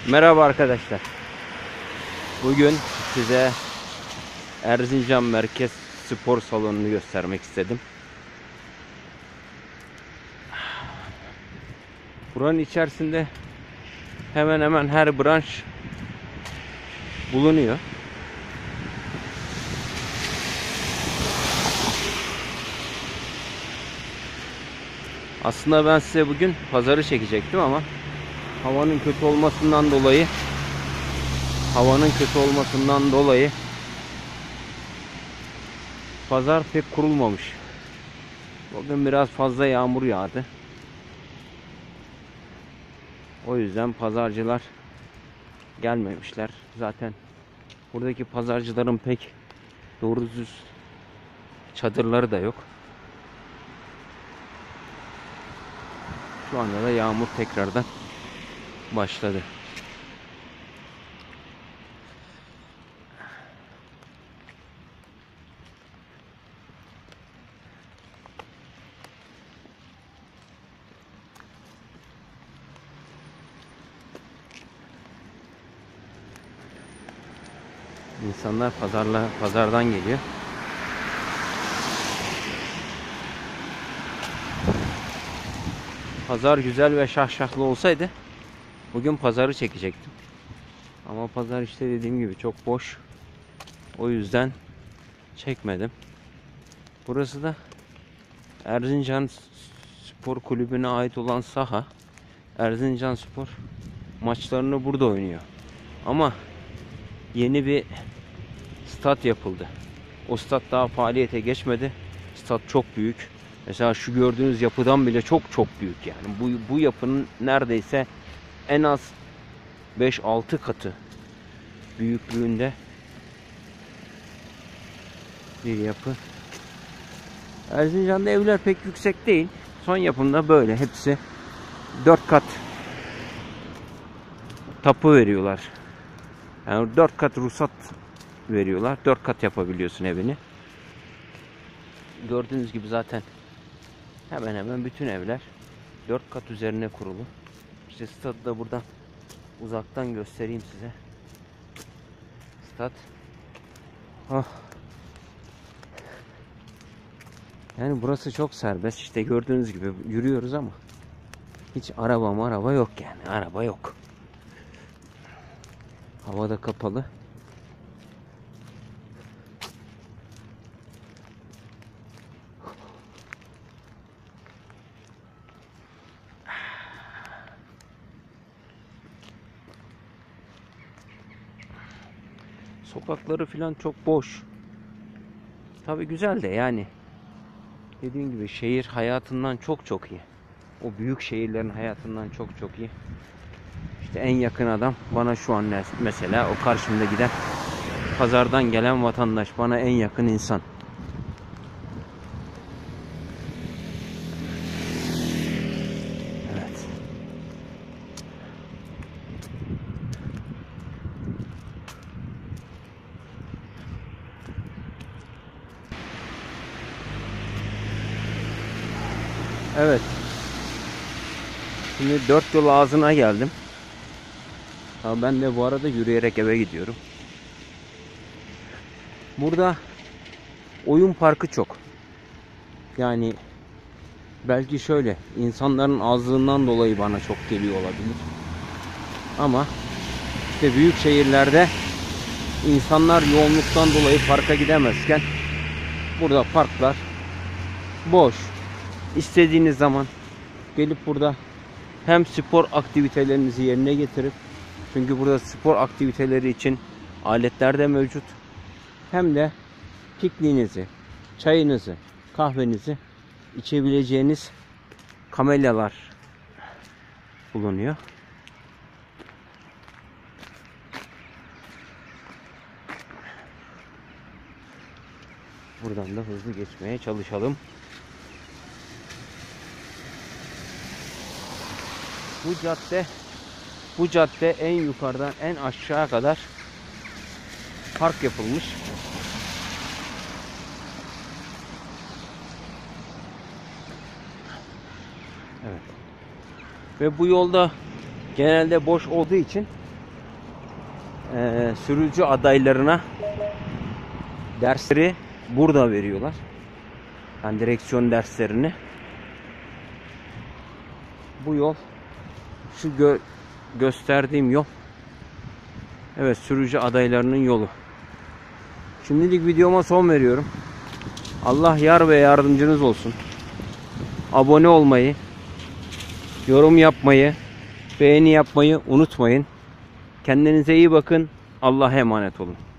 Merhaba arkadaşlar. Bugün size Erzincan Merkez Spor Salonu'nu göstermek istedim. Buranın içerisinde hemen hemen her branş bulunuyor. Aslında ben size bugün pazarı çekecektim ama havanın kötü olmasından dolayı pazar pek kurulmamış. Bugün biraz fazla yağmur yağdı. O yüzden pazarcılar gelmemişler. Zaten buradaki pazarcıların pek doğru düz çadırları da yok. Şu anda da yağmur tekrardan başladı. İnsanlar pazardan geliyor. Pazar güzel ve şahşahlı olsaydı bugün pazarı çekecektim. Ama pazar işte dediğim gibi çok boş. O yüzden çekmedim. Burası da Erzincan Spor Kulübü'ne ait olan saha. Erzincan Spor maçlarını burada oynuyor. Ama yeni bir stat yapıldı. O stat daha faaliyete geçmedi. Stat çok büyük. Mesela şu gördüğünüz yapıdan bile çok büyük yani. Bu yapının neredeyse en az 5-6 katı büyüklüğünde bir yapı. Erzincan'da evler pek yüksek değil. Son yapımda böyle hepsi 4 kat tapu veriyorlar. Yani 4 kat ruhsat veriyorlar. 4 kat yapabiliyorsun evini. Gördüğünüz gibi zaten hemen hemen bütün evler 4 kat üzerine kurulu. İşte stadı da buradan uzaktan göstereyim size. Stat. Oh. Yani burası çok serbest. İşte gördüğünüz gibi yürüyoruz ama hiç araba yok yani. Araba yok. Hava da kapalı. Sokakları falan çok boş. Tabii güzel de yani. Dediğim gibi şehir hayatından çok iyi. O büyük şehirlerin hayatından çok iyi. İşte en yakın adam bana şu an mesela o karşımda giden pazardan gelen vatandaş bana en yakın insan. Evet. Evet. Şimdi 4 yol ağzına geldim. Ben de bu arada yürüyerek eve gidiyorum. Burada oyun parkı çok. Yani belki şöyle insanların azlığından dolayı bana çok geliyor olabilir. Ama işte büyük şehirlerde insanlar yoğunluktan dolayı parka gidemezken burada parklar boş. İstediğiniz zaman gelip burada hem spor aktivitelerinizi yerine getirip, çünkü burada spor aktiviteleri için aletler de mevcut, hem de pikniğinizi, çayınızı, kahvenizi içebileceğiniz kamelyalar bulunuyor. Buradan da hızlı geçmeye çalışalım. Bu cadde en yukarıdan en aşağı kadar park yapılmış. Evet. Ve bu yolda genelde boş olduğu için sürücü adaylarına dersleri burada veriyorlar. Yani direksiyon derslerini. Bu yol, şu gösterdiğim yol, evet, sürücü adaylarının yolu. Şimdilik videoma son veriyorum. Allah yar ve yardımcınız olsun. Abone olmayı, yorum yapmayı, beğeni yapmayı unutmayın. Kendinize iyi bakın. Allah'a emanet olun.